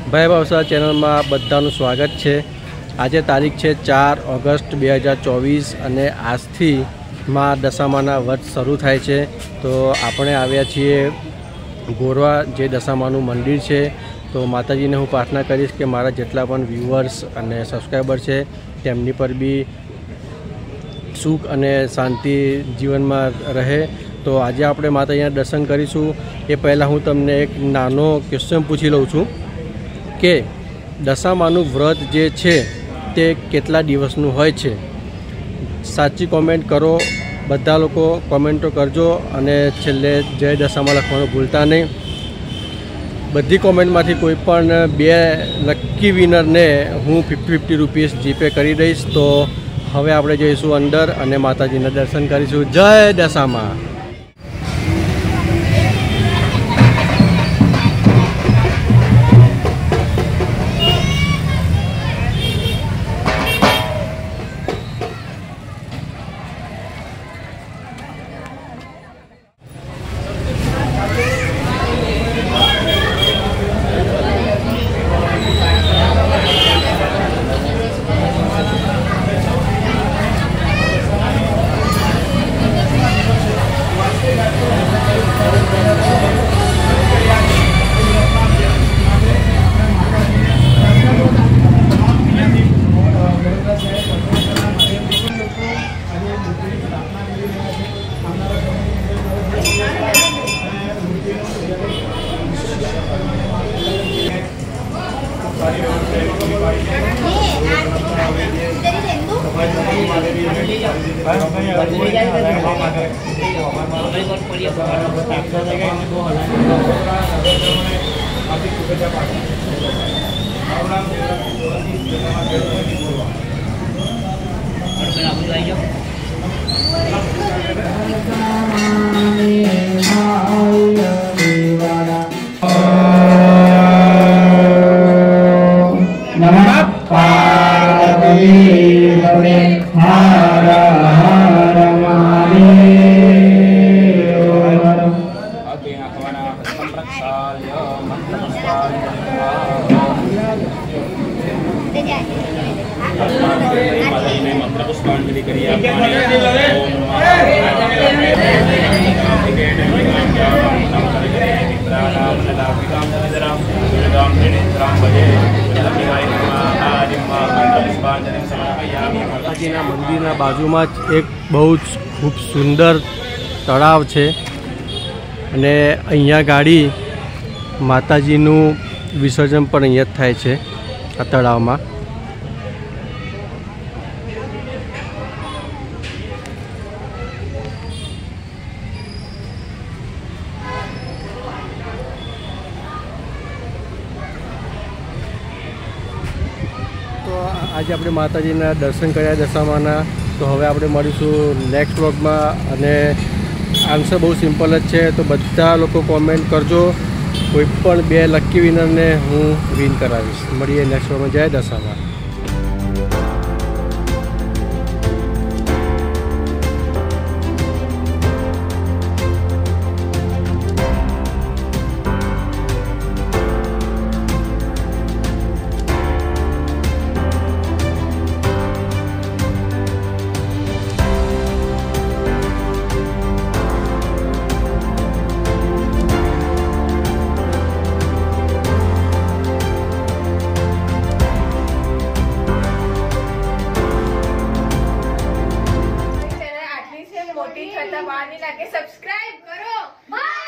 ભાઈ ભાવસા ચેનલમાં બધાનું સ્વાગત છે। આજે તારીખ છે 4 ઓગસ્ટ 2024 અને આજથી માં દશામાના વ્રત શરૂ થાય છે। તો આપણે આવ્યા છીએ ગોરવા જે દશામાનું મંદિર છે। તો માતાજીને હું પ્રાર્થના કરીશ કે મારા જેટલા પણ વ્યુઅર્સ અને સબસ્ક્રાઈબર છે તેમની પર બી સુખ અને શાંતિ જીવનમાં રહે। તો આજે આપણે માતાજીના દર્શન કરીશું। એ પહેલાં હું તમને એક નાનો ક્વેશ્ચન પૂછી લઉં છું કે દશામાનું વ્રત જે છે તે કેટલા દિવસનું હોય છે? સાચી કોમેન્ટ કરો, બધા લોકો કોમેન્ટો કરજો અને છેલ્લે જય દશામાં લખવાનું ભૂલતા નહીં। બધી કોમેન્ટમાંથી કોઈ પણ 2 લકી વિનરને હું 50-50 રૂપીસ જીપે કરી દઈશ। તો હવે આપણે જઈશું અંદર અને માતાજીના દર્શન કરીશું। જય દશામાં। માતાજીના મંદિરના બાજુમાં જ એક બહુ જ ખૂબ સુંદર તળાવ છે અને અહીંયા ગાડી માતાજીનું વિસર્જન પણ અહીંયા જ થાય છે આ તળાવમાં। આજે આપણે માતાજીના દર્શન કર્યા દશામાના। તો હવે આપણે મળીશું નેક્સ્ટ વ્લોગમાં અને આન્સર બહુ સિમ્પલ જ છે। તો બધા લોકો કોમેન્ટ કરજો, કોઈ પણ 2 લકી વિનરને હું વિન કરાવીશ। મળીએ નેક્સ્ટ વ્લોગમાં। જય દશામાં। સબસ્ક્રાઇબ કરો। બાય।